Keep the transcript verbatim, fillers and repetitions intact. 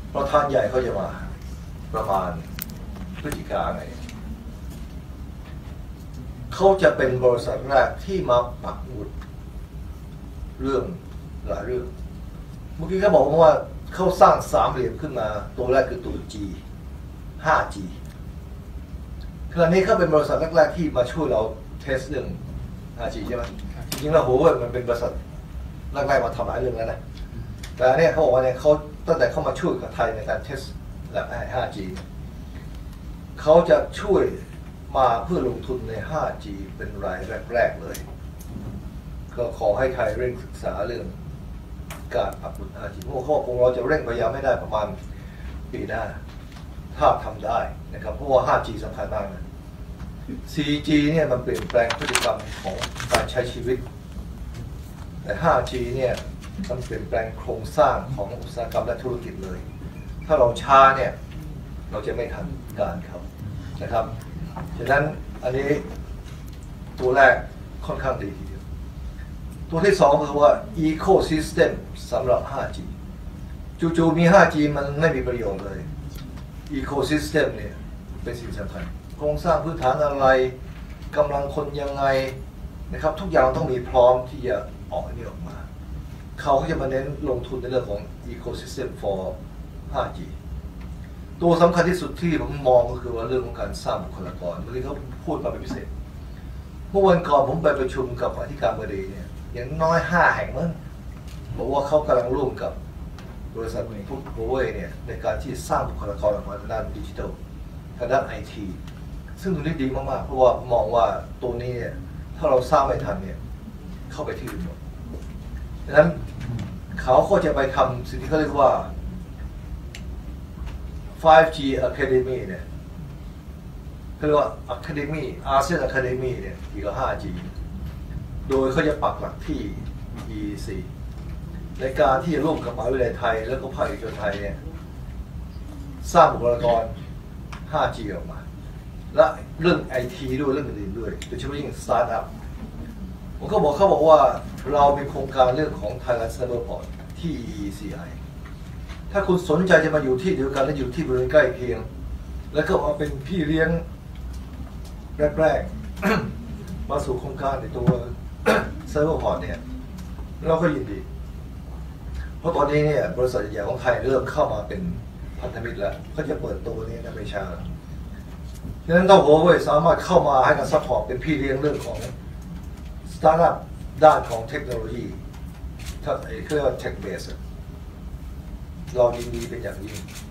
ประธานใหญ่เขาจะมาประมาณพฤศจิกาไงเขาจะเป็นบริษัทแรกที่มาปักหมุดเรื่องหลายเรื่องเมื่อกี้เขาบอกว่าเขาสร้างสามเหลี่ยมขึ้นมาตัวแรกคือตัว G ห้า จี ขณะนี้เขาเป็นบริษัทแรกๆที่มาช่วยเราเทสเรื่อง ห้า จี ใช่ไหมจริงๆแล้วโหมันเป็นบริษัทแรกๆมาทำหลายเรื่องแล้วนะแต่เนี่ยเขาบอกว่าเนี่ยเขาตั้งแต่เข้ามาช่วยกับไทยในการเทสแบบ ห้า จี เขาจะช่วยมาเพื่อลงทุนใน ห้า จี เป็นรายแรกๆเลยก็ขอให้ไทยเร่งศึกษาเรื่องการปักหมุด ห้า จี พวกเขาคงเราจะเร่งพยายามไม่ได้ประมาณปีหน้าถ้าทำได้นะครับเพราะว่า ห้า จี สำคัญมากนะ โฟร์ จี เนี่ยมันเปลี่ยนแปลงพฤติกรรมของการใช้ชีวิตแต่ ห้า จี เนี่ยมันเปลี่ยนแปลงโครงสร้างของอุตสาหกรรมและธุรกิจเลยถ้าเราช้าเนี่ยเราจะไม่ทันการเขานะครับฉะนั้นอันนี้ตัวแรกค่อนข้างดีทีเดียวตัวที่สองคือว่า Ecosystem สำหรับ ห้า จี จู่ๆมี ห้า จี มันไม่มีประโยชน์เลย Ecosystem เนี่ยเป็นสิ่งสำคัญโครงสร้างพื้นฐานอะไรกำลังคนยังไงนะครับทุกอย่างต้องมีพร้อมที่จะออกอันนี้ออกมาเขาก็จะมาเน้นลงทุนในเรื่องของ Ecosystem for ห้า จี ตัวสำคัญที่สุดที่ผมมองก็คือว่าเรื่องของการสร้างบุคลากรเมื่อกี้เขาพูดมาเป็นพิเศษเมื่อวันก่อนผมไปประชุมกับอธิการบดีเนี่ยอย่างน้อยห้าแห่งมั้งบอกว่าเขากำลังร่วมกับบริษัทพุทธโฮเว่เนี่ยในการที่สร้างบุคลากรออกมาทางด้านดิจิทัลทางด้านไอทีซึ่งตรงนี้ดีมากๆเพราะว่ามองว่าตัวนี้เนี่ยถ้าเราสร้างไม่ทันเนี่ยเข้าไปที่อื่นหมดดังนั้นเขาก็จะไปทำสิ่งที่เขาเรียกว่า ไฟว์ จี Academy เนี่ยเขาเรียกว่า Academy อาเซียน Academy เนี่ยอีกก็ ห้า จี โดยเขาจะปักหลักที่ อี ซี ในการที่จะร่วมกับมหาวิทยาลัยไทยแล้วก็ภาคเอกชนไทยเนี่ยสร้างบุคลากร ห้า จี ออกมาและเรื่อง ไอ ที ด้วยเรื่องอื่นๆด้วยโดยเฉพาะยิ่งสตาร์ทอัพผมก็บอกเขาบอกว่าเรามีโครงการเรื่องของ Thailand Cyberport ที่ อี ซี ไอ ถ้าคุณสนใจจะมาอยู่ที่เดียวกันและอยู่ที่บริเวณใกล้เคียงแล้วก็เอาเป็นพี่เลี้ยงแรกๆ มาสู่โครงการในตัว Cyberport เนี่ยเราก็ยินดีเพราะตอนนี้เนี่ยบริษัทใหญ่ของไทยเริ่มเข้ามาเป็นพันธมิตรแล้วก็จะเปิดตัวนี้นะไม่ช้าดังนั้นต้องหัวเว่ยสามารถเข้ามาให้การซัพพอร์ตเป็นพี่เลี้ยงเรื่องของสตาร์ทอัพด้านของเทคโนโลยีถ้าเรียกว่าเทคเบสเรายินดีเป็นอย่างยิ่ง